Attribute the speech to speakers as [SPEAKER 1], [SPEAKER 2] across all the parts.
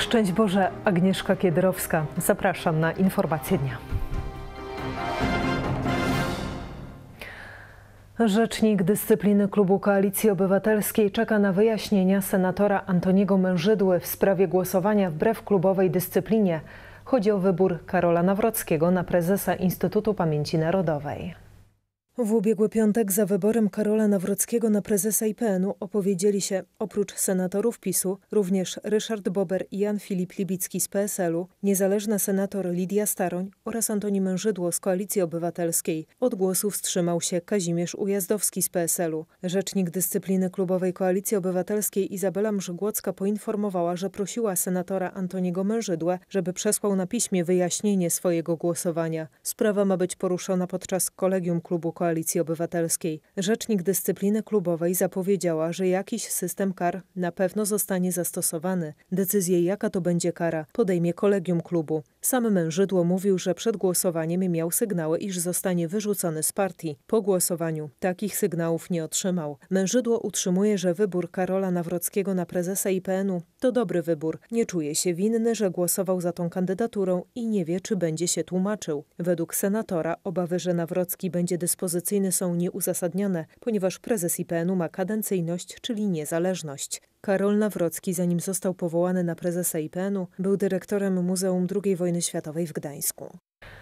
[SPEAKER 1] Szczęść Boże, Agnieszka Kiedrowska. Zapraszam na informacje dnia. Rzecznik Dyscypliny Klubu Koalicji Obywatelskiej czeka na wyjaśnienia senatora Antoniego Mężydły w sprawie głosowania wbrew klubowej dyscyplinie. Chodzi o wybór Karola Nawrockiego na prezesa Instytutu Pamięci Narodowej. W ubiegły piątek za wyborem Karola Nawrockiego na prezesa IPN-u opowiedzieli się oprócz senatorów PiS-u również Ryszard Bober i Jan Filip Libicki z PSL-u, niezależna senator Lidia Staroń oraz Antoni Mężydło z Koalicji Obywatelskiej. Od głosu wstrzymał się Kazimierz Ujazdowski z PSL-u. Rzecznik Dyscypliny Klubowej Koalicji Obywatelskiej Izabela Mrzygłocka poinformowała, że prosiła senatora Antoniego Mężydłę, żeby przesłał na piśmie wyjaśnienie swojego głosowania. Sprawa ma być poruszona podczas kolegium klubu Koalicji Obywatelskiej. Rzecznik Dyscypliny Klubowej zapowiedziała, że jakiś system kar na pewno zostanie zastosowany. Decyzję, jaka to będzie kara, podejmie kolegium klubu. Sam Mężydło mówił, że przed głosowaniem miał sygnały, iż zostanie wyrzucony z partii. Po głosowaniu takich sygnałów nie otrzymał. Mężydło utrzymuje, że wybór Karola Nawrockiego na prezesa IPN-u to dobry wybór. Nie czuje się winny, że głosował za tą kandydaturą i nie wie, czy będzie się tłumaczył. Według senatora obawy, że Nawrocki będzie dyspozycyjny, są nieuzasadnione, ponieważ prezes IPN-u ma kadencyjność, czyli niezależność. Karol Nawrocki, zanim został powołany na prezesa IPN-u, był dyrektorem Muzeum II Wojny Światowej w Gdańsku.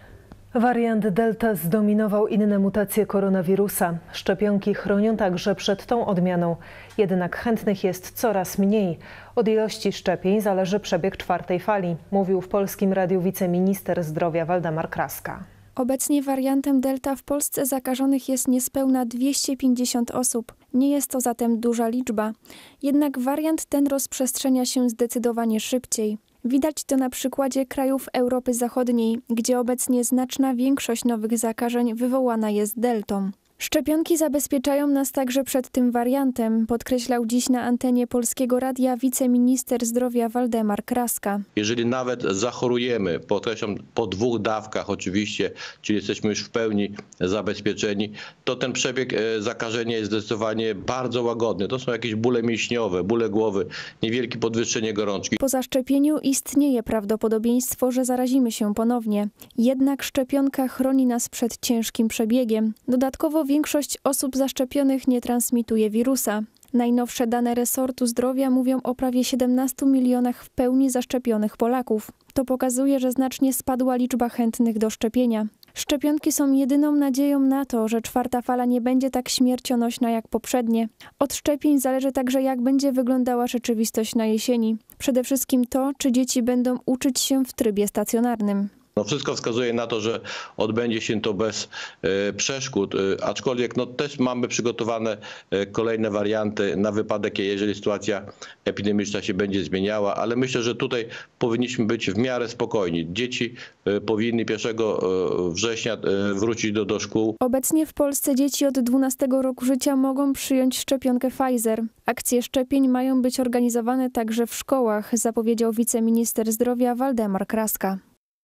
[SPEAKER 1] Wariant Delta zdominował inne mutacje koronawirusa. Szczepionki chronią także przed tą odmianą, jednak chętnych jest coraz mniej. Od ilości szczepień zależy przebieg czwartej fali, mówił w Polskim Radiu wiceminister zdrowia Waldemar Kraska.
[SPEAKER 2] Obecnie wariantem Delta w Polsce zakażonych jest niespełna 250 osób. Nie jest to zatem duża liczba. Jednak wariant ten rozprzestrzenia się zdecydowanie szybciej. Widać to na przykładzie krajów Europy Zachodniej, gdzie obecnie znaczna większość nowych zakażeń wywołana jest deltą. Szczepionki zabezpieczają nas także przed tym wariantem, podkreślał dziś na antenie Polskiego Radia wiceminister zdrowia Waldemar Kraska.
[SPEAKER 3] Jeżeli nawet zachorujemy, podkreślam, po 2 dawkach oczywiście, czyli jesteśmy już w pełni zabezpieczeni, to ten przebieg zakażenia jest zdecydowanie bardzo łagodny. To są jakieś bóle mięśniowe, bóle głowy, niewielkie podwyższenie gorączki.
[SPEAKER 2] Po zaszczepieniu istnieje prawdopodobieństwo, że zarazimy się ponownie. Jednak szczepionka chroni nas przed ciężkim przebiegiem. Dodatkowo większość osób zaszczepionych nie transmituje wirusa. Najnowsze dane resortu zdrowia mówią o prawie 17 milionach w pełni zaszczepionych Polaków. To pokazuje, że znacznie spadła liczba chętnych do szczepienia. Szczepionki są jedyną nadzieją na to, że czwarta fala nie będzie tak śmiercionośna jak poprzednie. Od szczepień zależy także, jak będzie wyglądała rzeczywistość na jesieni. Przede wszystkim to, czy dzieci będą uczyć się w trybie stacjonarnym.
[SPEAKER 3] Wszystko wskazuje na to, że odbędzie się to bez przeszkód, aczkolwiek też mamy przygotowane kolejne warianty na wypadek, jeżeli sytuacja epidemiczna się będzie zmieniała, ale myślę, że tutaj powinniśmy być w miarę spokojni. Dzieci powinny 1 września wrócić do szkół.
[SPEAKER 2] Obecnie w Polsce dzieci od 12 roku życia mogą przyjąć szczepionkę Pfizer. Akcje szczepień mają być organizowane także w szkołach, zapowiedział wiceminister zdrowia Waldemar Kraska.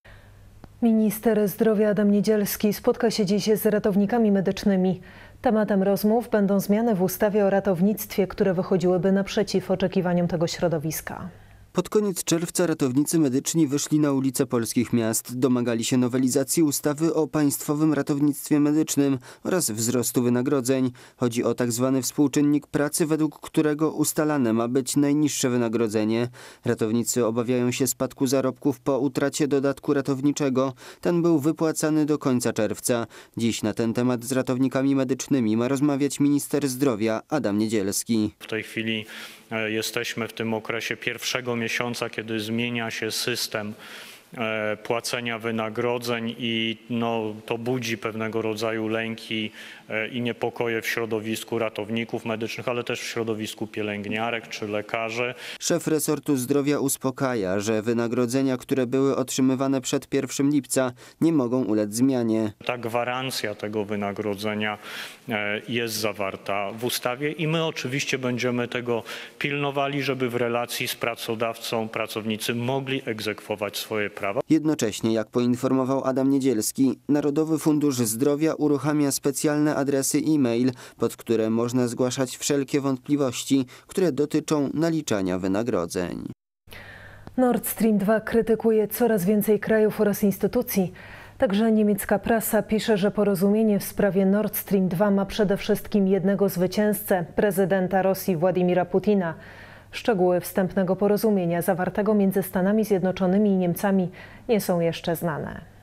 [SPEAKER 1] Minister zdrowia Adam Niedzielski spotka się dziś z ratownikami medycznymi. Tematem rozmów będą zmiany w ustawie o ratownictwie, które wychodziłyby naprzeciw oczekiwaniom tego środowiska.
[SPEAKER 4] Pod koniec czerwca ratownicy medyczni wyszli na ulice polskich miast. Domagali się nowelizacji ustawy o Państwowym Ratownictwie Medycznym oraz wzrostu wynagrodzeń. Chodzi o tzw. współczynnik pracy, według którego ustalane ma być najniższe wynagrodzenie. Ratownicy obawiają się spadku zarobków po utracie dodatku ratowniczego. Ten był wypłacany do końca czerwca. Dziś na ten temat z ratownikami medycznymi ma rozmawiać minister zdrowia Adam Niedzielski.
[SPEAKER 5] W tej chwili jesteśmy w tym okresie pierwszego miesiąca, kiedy zmienia się system płacenia wynagrodzeń i to budzi pewnego rodzaju lęki i niepokoje w środowisku ratowników medycznych, ale też w środowisku pielęgniarek czy lekarzy.
[SPEAKER 4] Szef resortu zdrowia uspokaja, że wynagrodzenia, które były otrzymywane przed 1 lipca, nie mogą ulec zmianie.
[SPEAKER 5] Ta gwarancja tego wynagrodzenia jest zawarta w ustawie i my oczywiście będziemy tego pilnowali, żeby w relacji z pracodawcą pracownicy mogli egzekwować swoje prawa.
[SPEAKER 4] Jednocześnie, jak poinformował Adam Niedzielski, Narodowy Fundusz Zdrowia uruchamia specjalne adresy e-mail, pod które można zgłaszać wszelkie wątpliwości, które dotyczą naliczania wynagrodzeń.
[SPEAKER 1] Nord Stream 2 krytykuje coraz więcej krajów oraz instytucji. Także niemiecka prasa pisze, że porozumienie w sprawie Nord Stream 2 ma przede wszystkim jednego zwycięzcę, prezydenta Rosji Władimira Putina. Szczegóły wstępnego porozumienia zawartego między Stanami Zjednoczonymi i Niemcami nie są jeszcze znane.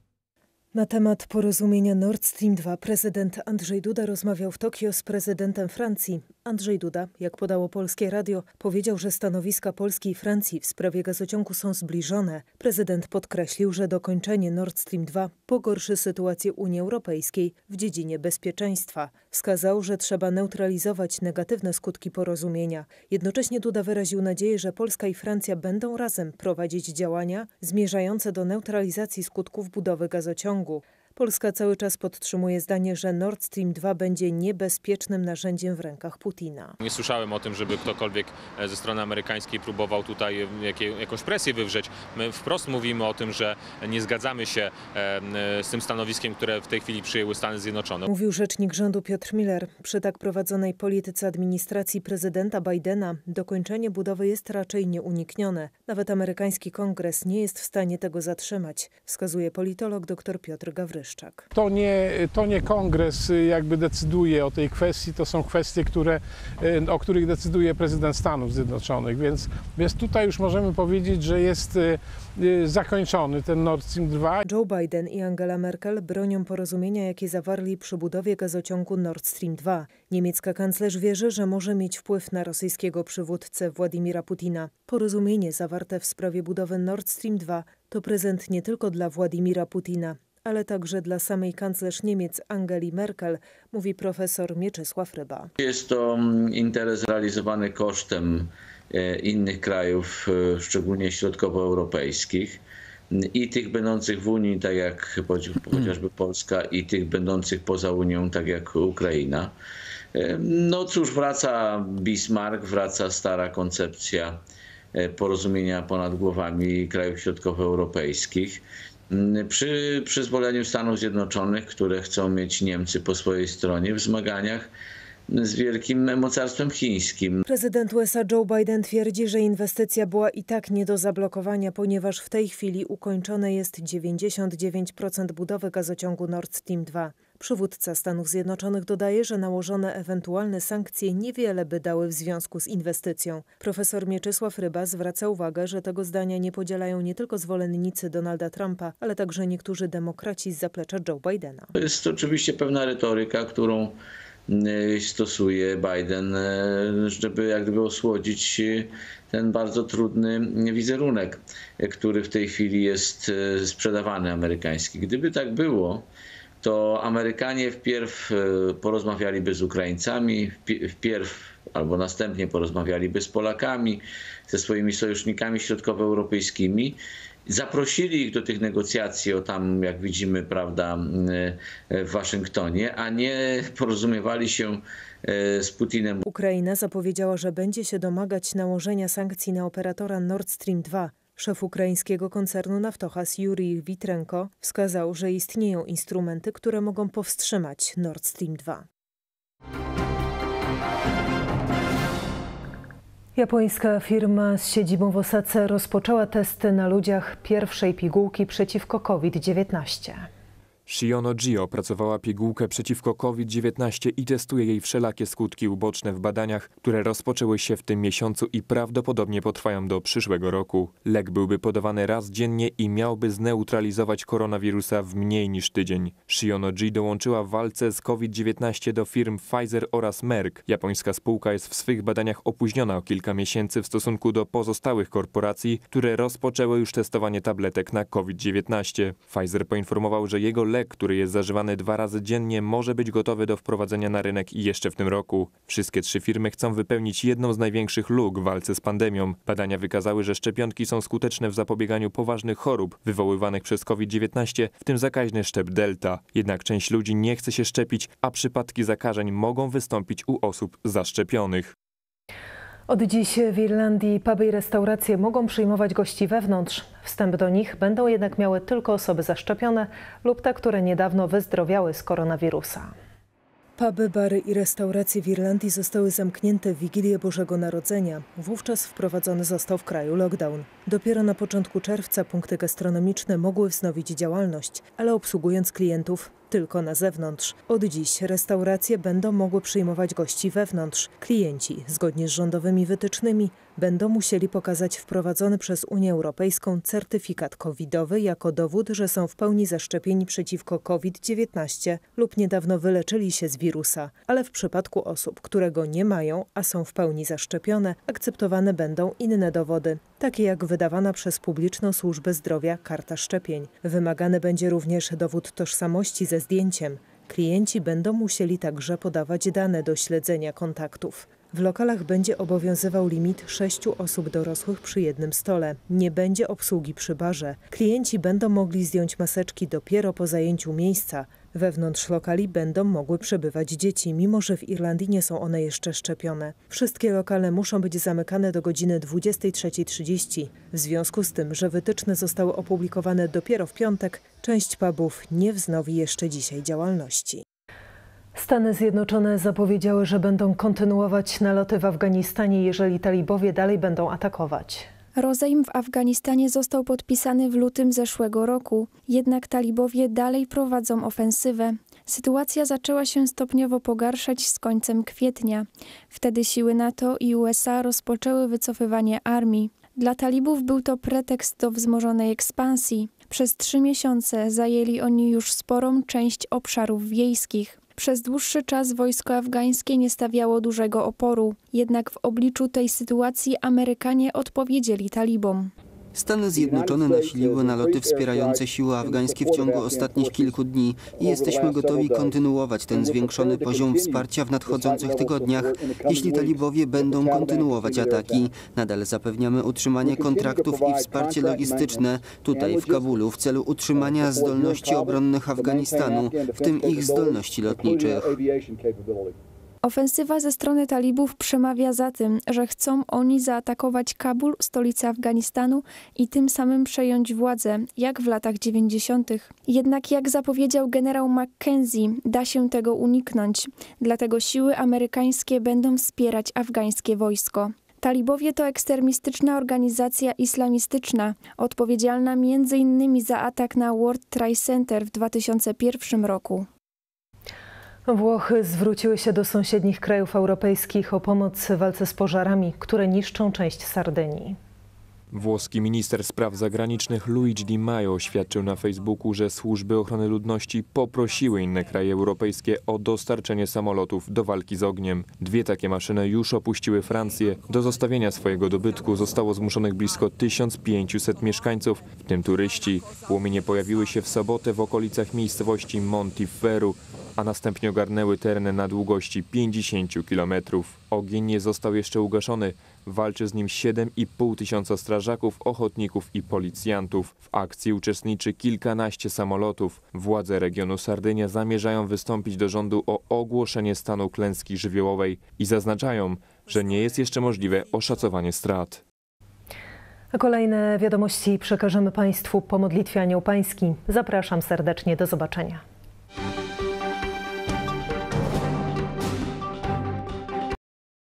[SPEAKER 1] Na temat porozumienia Nord Stream 2 prezydent Andrzej Duda rozmawiał w Tokio z prezydentem Francji. Andrzej Duda, jak podało Polskie Radio, powiedział, że stanowiska Polski i Francji w sprawie gazociągu są zbliżone. Prezydent podkreślił, że dokończenie Nord Stream 2 pogorszy sytuację Unii Europejskiej w dziedzinie bezpieczeństwa. Wskazał, że trzeba neutralizować negatywne skutki porozumienia. Jednocześnie Duda wyraził nadzieję, że Polska i Francja będą razem prowadzić działania zmierzające do neutralizacji skutków budowy gazociągu. Polska cały czas podtrzymuje zdanie, że Nord Stream 2 będzie niebezpiecznym narzędziem w rękach Putina.
[SPEAKER 6] Nie słyszałem o tym, żeby ktokolwiek ze strony amerykańskiej próbował tutaj jakąś presję wywrzeć. My wprost mówimy o tym, że nie zgadzamy się z tym stanowiskiem, które w tej chwili przyjęły Stany Zjednoczone.
[SPEAKER 1] Mówił rzecznik rządu Piotr Miller. Przy tak prowadzonej polityce administracji prezydenta Bidena dokończenie budowy jest raczej nieuniknione. Nawet amerykański kongres nie jest w stanie tego zatrzymać, wskazuje politolog dr Piotr Gawryszczak.
[SPEAKER 7] To nie kongres jakby decyduje o tej kwestii, to są kwestie, o których decyduje prezydent Stanów Zjednoczonych, więc tutaj już możemy powiedzieć, że jest zakończony ten Nord Stream 2.
[SPEAKER 1] Joe Biden i Angela Merkel bronią porozumienia, jakie zawarli przy budowie gazociągu Nord Stream 2. Niemiecka kanclerz wierzy, że może mieć wpływ na rosyjskiego przywódcę Władimira Putina. Porozumienie zawarte w sprawie budowy Nord Stream 2 to prezent nie tylko dla Władimira Putina, ale także dla samej kanclerz Niemiec Angeli Merkel, mówi profesor Mieczysław Ryba.
[SPEAKER 8] Jest to interes realizowany kosztem innych krajów, szczególnie środkowoeuropejskich i tych będących w Unii, tak jak chociażby Polska, i tych będących poza Unią, tak jak Ukraina. No cóż, wraca Bismarck, wraca stara koncepcja porozumienia ponad głowami krajów środkowoeuropejskich. Przy przyzwoleniu Stanów Zjednoczonych, które chcą mieć Niemcy po swojej stronie w zmaganiach z wielkim mocarstwem chińskim.
[SPEAKER 1] Prezydent USA Joe Biden twierdzi, że inwestycja była i tak nie do zablokowania, ponieważ w tej chwili ukończone jest 99% budowy gazociągu Nord Stream 2. Przywódca Stanów Zjednoczonych dodaje, że nałożone ewentualne sankcje niewiele by dały w związku z inwestycją. Profesor Mieczysław Ryba zwraca uwagę, że tego zdania nie podzielają nie tylko zwolennicy Donalda Trumpa, ale także niektórzy demokraci z zaplecza Joe Bidena.
[SPEAKER 8] To jest oczywiście pewna retoryka, którą stosuje Biden, żeby jak gdyby osłodzić ten bardzo trudny wizerunek, który w tej chwili jest sprzedawany amerykański. Gdyby tak było, to Amerykanie wpierw porozmawialiby z Ukraińcami, albo następnie porozmawialiby z Polakami, ze swoimi sojusznikami środkowoeuropejskimi, zaprosili ich do tych negocjacji, tam jak widzimy, prawda, w Waszyngtonie, a nie porozumiewali się z Putinem.
[SPEAKER 1] Ukraina zapowiedziała, że będzie się domagać nałożenia sankcji na operatora Nord Stream 2. Szef ukraińskiego koncernu Naftogaz Jurij Witrenko wskazał, że istnieją instrumenty, które mogą powstrzymać Nord Stream 2. Japońska firma z siedzibą w Osace rozpoczęła testy na ludziach pierwszej pigułki przeciwko COVID-19.
[SPEAKER 9] Shionogi opracowała pigułkę przeciwko COVID-19 i testuje jej wszelakie skutki uboczne w badaniach, które rozpoczęły się w tym miesiącu i prawdopodobnie potrwają do przyszłego roku. Lek byłby podawany raz dziennie i miałby zneutralizować koronawirusa w mniej niż tydzień. Shionogi dołączyła w walce z COVID-19 do firm Pfizer oraz Merck. Japońska spółka jest w swych badaniach opóźniona o kilka miesięcy w stosunku do pozostałych korporacji, które rozpoczęły już testowanie tabletek na COVID-19. Pfizer poinformował, że jego lek, który jest zażywany 2 razy dziennie, może być gotowy do wprowadzenia na rynek jeszcze w tym roku. Wszystkie 3 firmy chcą wypełnić jedną z największych luk w walce z pandemią. Badania wykazały, że szczepionki są skuteczne w zapobieganiu poważnych chorób wywoływanych przez COVID-19, w tym zakaźny szczep Delta. Jednak część ludzi nie chce się szczepić, a przypadki zakażeń mogą wystąpić u osób zaszczepionych.
[SPEAKER 1] Od dziś w Irlandii puby i restauracje mogą przyjmować gości wewnątrz. Wstęp do nich będą jednak miały tylko osoby zaszczepione lub te, które niedawno wyzdrowiały z koronawirusa. Puby, bary i restauracje w Irlandii zostały zamknięte w Wigilię Bożego Narodzenia. Wówczas wprowadzony został w kraju lockdown. Dopiero na początku czerwca punkty gastronomiczne mogły wznowić działalność, ale obsługując klientów tylko na zewnątrz. Od dziś restauracje będą mogły przyjmować gości wewnątrz. Klienci, zgodnie z rządowymi wytycznymi, będą musieli pokazać wprowadzony przez Unię Europejską certyfikat covidowy jako dowód, że są w pełni zaszczepieni przeciwko COVID-19 lub niedawno wyleczyli się z wirusa. Ale w przypadku osób, które go nie mają, a są w pełni zaszczepione, akceptowane będą inne dowody, takie jak wydawana przez Publiczną Służbę Zdrowia karta szczepień. Wymagany będzie również dowód tożsamości ze zdjęciem. Klienci będą musieli także podawać dane do śledzenia kontaktów. W lokalach będzie obowiązywał limit 6 osób dorosłych przy jednym stole. Nie będzie obsługi przy barze. Klienci będą mogli zdjąć maseczki dopiero po zajęciu miejsca. Wewnątrz lokali będą mogły przebywać dzieci, mimo że w Irlandii nie są one jeszcze szczepione. Wszystkie lokale muszą być zamykane do godziny 23:30. W związku z tym, że wytyczne zostały opublikowane dopiero w piątek, część pubów nie wznowi jeszcze dzisiaj działalności. Stany Zjednoczone zapowiedziały, że będą kontynuować naloty w Afganistanie, jeżeli talibowie dalej będą atakować.
[SPEAKER 2] Rozejm w Afganistanie został podpisany w lutym zeszłego roku, jednak talibowie dalej prowadzą ofensywę. Sytuacja zaczęła się stopniowo pogarszać z końcem kwietnia. Wtedy siły NATO i USA rozpoczęły wycofywanie armii. Dla talibów był to pretekst do wzmożonej ekspansji. Przez 3 miesiące zajęli oni już sporą część obszarów wiejskich. Przez dłuższy czas wojsko afgańskie nie stawiało dużego oporu, jednak w obliczu tej sytuacji Amerykanie odpowiedzieli talibom.
[SPEAKER 4] Stany Zjednoczone nasiliły naloty wspierające siły afgańskie w ciągu ostatnich kilku dni i jesteśmy gotowi kontynuować ten zwiększony poziom wsparcia w nadchodzących tygodniach, jeśli talibowie będą kontynuować ataki. Nadal zapewniamy utrzymanie kontraktów i wsparcie logistyczne tutaj w Kabulu w celu utrzymania zdolności obronnych Afganistanu, w tym ich zdolności lotniczych.
[SPEAKER 2] Ofensywa ze strony talibów przemawia za tym, że chcą oni zaatakować Kabul, stolicę Afganistanu i tym samym przejąć władzę, jak w latach 90. Jednak jak zapowiedział generał McKenzie, da się tego uniknąć. Dlatego siły amerykańskie będą wspierać afgańskie wojsko. Talibowie to ekstremistyczna organizacja islamistyczna, odpowiedzialna m.in. za atak na World Trade Center w 2001 roku.
[SPEAKER 1] Włochy zwróciły się do sąsiednich krajów europejskich o pomoc w walce z pożarami, które niszczą część Sardynii.
[SPEAKER 9] Włoski minister spraw zagranicznych Luigi Di Maio oświadczył na Facebooku, że służby ochrony ludności poprosiły inne kraje europejskie o dostarczenie samolotów do walki z ogniem. 2 takie maszyny już opuściły Francję. Do zostawienia swojego dobytku zostało zmuszonych blisko 1500 mieszkańców, w tym turyści. Płomienie pojawiły się w sobotę w okolicach miejscowości Montiferru, a następnie ogarnęły tereny na długości 50 km. Ogień nie został jeszcze ugaszony. Walczy z nim 7,5 tysiąca strażaków, ochotników i policjantów. W akcji uczestniczy kilkanaście samolotów. Władze regionu Sardynia zamierzają wystąpić do rządu o ogłoszenie stanu klęski żywiołowej i zaznaczają, że nie jest jeszcze możliwe oszacowanie strat.
[SPEAKER 1] A kolejne wiadomości przekażemy Państwu po modlitwie Anioł Pański. Zapraszam serdecznie, do zobaczenia.